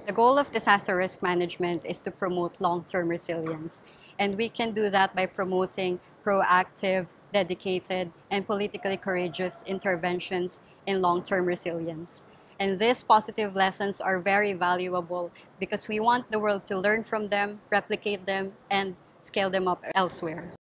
The goal of disaster risk management is to promote long-term resilience, and we can do that by promoting proactive, dedicated, and politically courageous interventions in long-term resilience. And these positive lessons are very valuable because we want the world to learn from them, replicate them, and scale them up elsewhere.